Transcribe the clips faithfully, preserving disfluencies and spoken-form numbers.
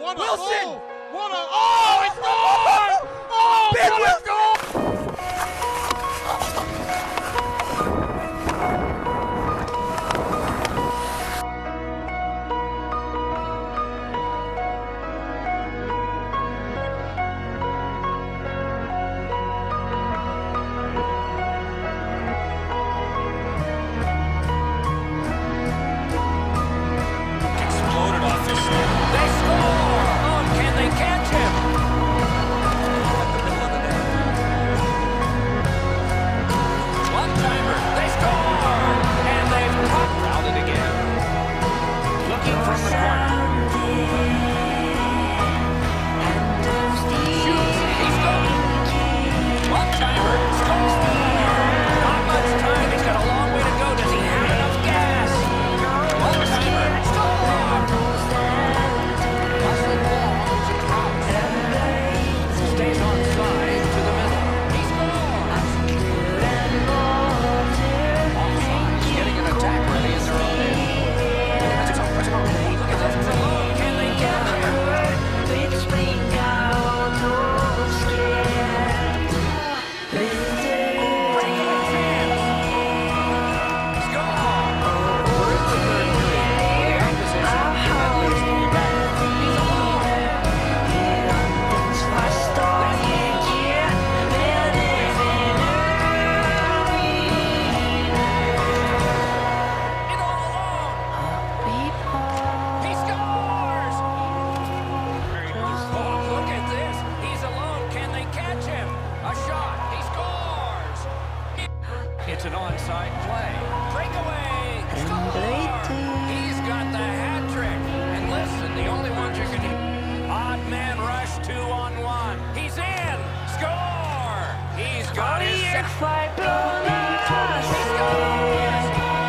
Wilson! What a, oh, he scored! Oh, Big what a Wilson! goal! Exploded off the shoot. They score! Oh, can they catch him? At the middle of the net. One-timer. They score! And they've popped out it again. Looking from the corner. Shoots. He's gone. One-timer. Score! Not much time. He's got a long way to go. Does he have enough gas? One-timer. Score! Russell ball to Trout. Stays on side to the middle. He scores! Offside. He's getting an attack ready in their own end. Look at this. It's alone. Can they get him? Breakaway chance. Score! We're in the third period. The opposition at least one back. He's alone. In all alone. He scores! Oh, look at this. He's alone. Can they catch him? A shot. He scores! It's an onside play. Breakaway! Score! He's got the hat trick. And listen, the only ones you can... Odd man rush, two on one. He's in! Score! He's got his... He scores!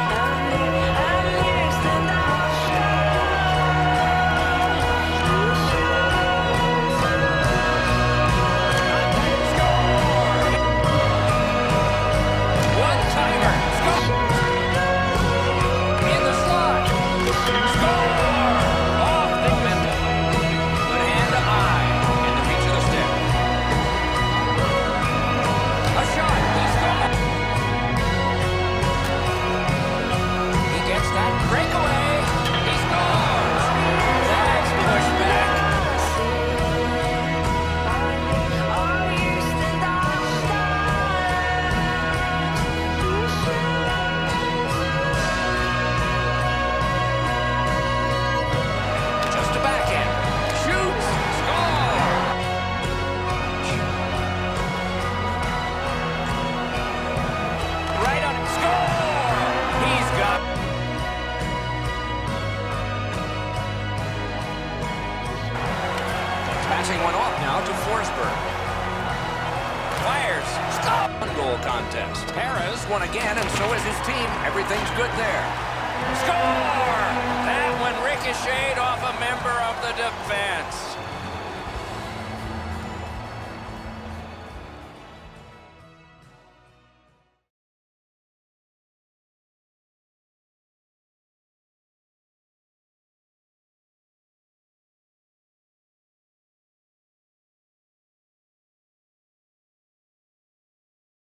One-timer. Score. In the slot. Score. Off the middle. But hand to eye. In the reach of the stick. A shot. He scored. He gets that breakaway. He scores. That's pushback. Just a backhand. Shoots. Score. Right on. Score. He's got. Passing one off now to Forsberg. Fires. Stop. One goal contest. Perez won again, and so is his team. Everything's good there. Score! That one ricocheted off a member of the defense.